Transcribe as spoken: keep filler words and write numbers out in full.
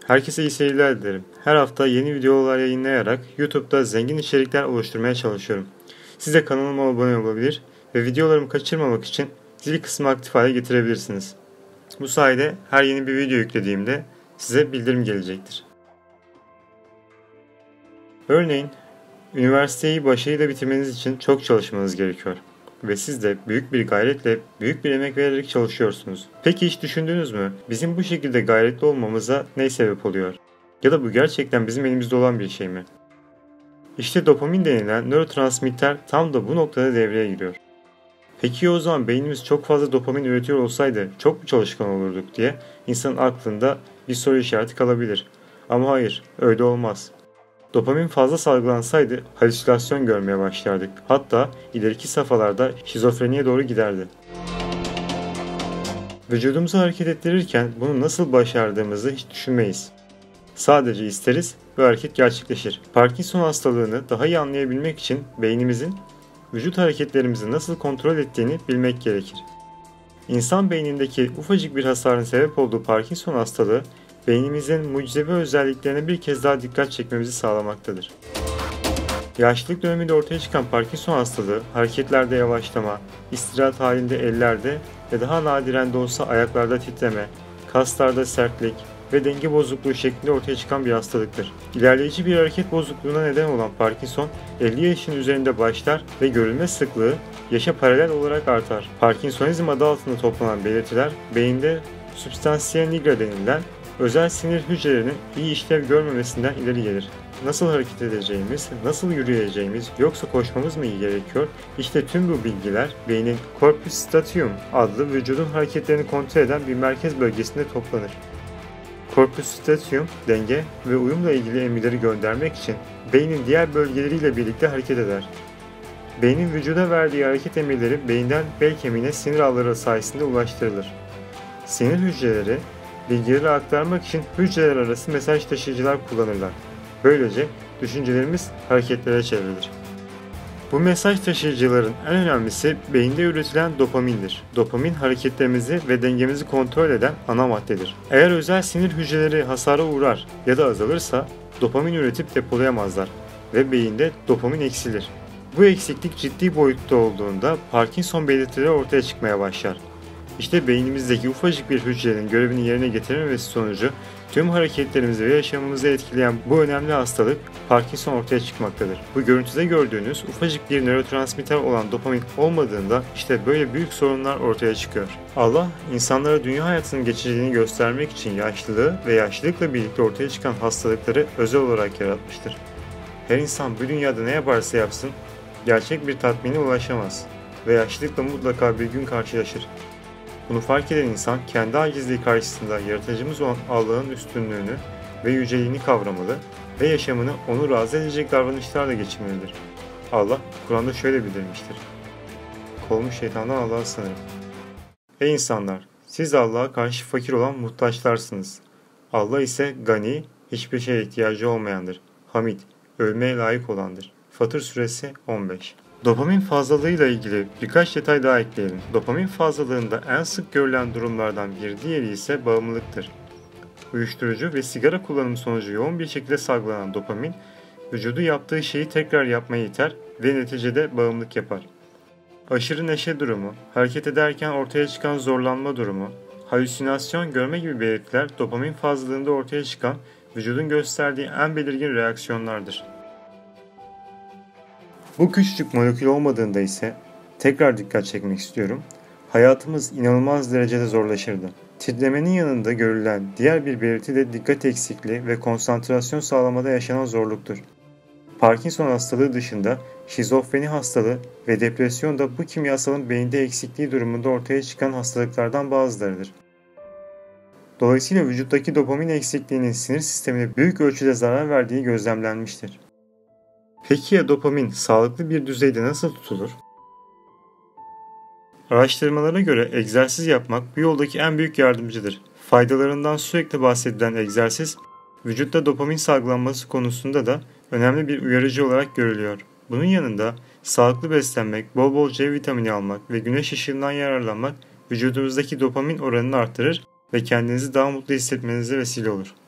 Herkese iyi seyirler dilerim. Her hafta yeni videolar yayınlayarak YouTube'da zengin içerikler oluşturmaya çalışıyorum. Siz de kanalıma abone olabilir ve videolarımı kaçırmamak için zil kısmı aktif hale getirebilirsiniz. Bu sayede her yeni bir video yüklediğimde size bildirim gelecektir. Örneğin, üniversiteyi başarıyla bitirmeniz için çok çalışmanız gerekiyor. Ve siz de büyük bir gayretle, büyük bir emek vererek çalışıyorsunuz. Peki hiç düşündünüz mü? Bizim bu şekilde gayretli olmamıza ne sebep oluyor? Ya da bu gerçekten bizim elimizde olan bir şey mi? İşte dopamin denilen nörotransmitter tam da bu noktada devreye giriyor. Peki o zaman beynimiz çok fazla dopamin üretiyor olsaydı çok mu çalışkan olurduk diye insanın aklında bir soru işareti kalabilir. Ama hayır, öyle olmaz. Dopamin fazla salgılansaydı halüsinasyon görmeye başlardık. Hatta ileriki safhalarda şizofreniye doğru giderdi. Vücudumuzu hareket ettirirken bunu nasıl başardığımızı hiç düşünmeyiz. Sadece isteriz ve hareket gerçekleşir. Parkinson hastalığını daha iyi anlayabilmek için beynimizin vücut hareketlerimizi nasıl kontrol ettiğini bilmek gerekir. İnsan beynindeki ufacık bir hasarın sebep olduğu Parkinson hastalığı beynimizin mucizevi özelliklerine bir kez daha dikkat çekmemizi sağlamaktadır. Yaşlılık döneminde ortaya çıkan Parkinson hastalığı, hareketlerde yavaşlama, istirahat halinde ellerde ve daha nadiren de olsa ayaklarda titreme, kaslarda sertlik ve denge bozukluğu şeklinde ortaya çıkan bir hastalıktır. İlerleyici bir hareket bozukluğuna neden olan Parkinson, elli yaşın üzerinde başlar ve görülme sıklığı yaşa paralel olarak artar. Parkinsonizm adı altında toplanan belirtiler, beyinde substantia nigra denilen özel sinir hücrelerinin iyi işlev görmemesinden ileri gelir. Nasıl hareket edeceğimiz, nasıl yürüyeceğimiz yoksa koşmamız mı iyi gerekiyor? İşte tüm bu bilgiler beynin corpus statium adlı vücudun hareketlerini kontrol eden bir merkez bölgesinde toplanır. Corpus statium, denge ve uyumla ilgili emirleri göndermek için beynin diğer bölgeleriyle birlikte hareket eder. Beynin vücuda verdiği hareket emirleri beyinden bel kemiğine sinir ağları sayesinde ulaştırılır. Sinir hücreleri bilgileri aktarmak için hücreler arası mesaj taşıyıcılar kullanırlar. Böylece düşüncelerimiz hareketlere çevrilir. Bu mesaj taşıyıcıların en önemlisi beyinde üretilen dopamindir. Dopamin hareketlerimizi ve dengemizi kontrol eden ana maddedir. Eğer özel sinir hücreleri hasara uğrar ya da azalırsa dopamin üretip depolayamazlar ve beyinde dopamin eksilir. Bu eksiklik ciddi boyutta olduğunda Parkinson belirtileri ortaya çıkmaya başlar. İşte beynimizdeki ufacık bir hücrenin görevini yerine getirememesi sonucu tüm hareketlerimizi ve yaşamımızı etkileyen bu önemli hastalık Parkinson ortaya çıkmaktadır. Bu görüntüde gördüğünüz ufacık bir nörotransmitter olan dopamin olmadığında işte böyle büyük sorunlar ortaya çıkıyor. Allah insanlara dünya hayatının geçiciliğini göstermek için yaşlılığı ve yaşlılıkla birlikte ortaya çıkan hastalıkları özel olarak yaratmıştır. Her insan bu dünyada ne yaparsa yapsın gerçek bir tatmine ulaşamaz ve yaşlılıkla mutlaka bir gün karşılaşır. Bunu fark eden insan kendi acizliği karşısında yaratıcımız olan Allah'ın üstünlüğünü ve yüceliğini kavramalı ve yaşamını onu razı edecek davranışlarla geçirmelidir. Allah Kur'an'da şöyle bildirmiştir: "Kovmuş şeytandan Allah'a sığınırım." Ey insanlar! Siz Allah'a karşı fakir olan muhtaçlarsınız. Allah ise gani, hiçbir şeye ihtiyacı olmayandır. Hamid, övmeye layık olandır. Fatır Suresi on beş. Dopamin fazlalığıyla ilgili birkaç detay daha ekleyelim. Dopamin fazlalığında en sık görülen durumlardan bir diğeri ise bağımlılıktır. Uyuşturucu ve sigara kullanımı sonucu yoğun bir şekilde salgılanan dopamin, vücudu yaptığı şeyi tekrar yapmaya iter ve neticede bağımlılık yapar. Aşırı neşe durumu, hareket ederken ortaya çıkan zorlanma durumu, halüsinasyon görme gibi belirtiler dopamin fazlalığında ortaya çıkan vücudun gösterdiği en belirgin reaksiyonlardır. Bu küçücük molekül olmadığında ise tekrar dikkat çekmek istiyorum. Hayatımız inanılmaz derecede zorlaşırdı. Titremenin yanında görülen diğer bir belirti de dikkat eksikliği ve konsantrasyon sağlamada yaşanan zorluktur. Parkinson hastalığı dışında şizofreni hastalığı ve depresyon da bu kimyasalın beyinde eksikliği durumunda ortaya çıkan hastalıklardan bazılarıdır. Dolayısıyla vücuttaki dopamin eksikliğinin sinir sistemine büyük ölçüde zarar verdiği gözlemlenmiştir. Peki ya dopamin sağlıklı bir düzeyde nasıl tutulur? Araştırmalara göre egzersiz yapmak bu yoldaki en büyük yardımcıdır. Faydalarından sürekli bahsedilen egzersiz, vücutta dopamin salgılanması konusunda da önemli bir uyarıcı olarak görülüyor. Bunun yanında sağlıklı beslenmek, bol bol C vitamini almak ve güneş ışığından yararlanmak vücudumuzdaki dopamin oranını artırır ve kendinizi daha mutlu hissetmenize vesile olur.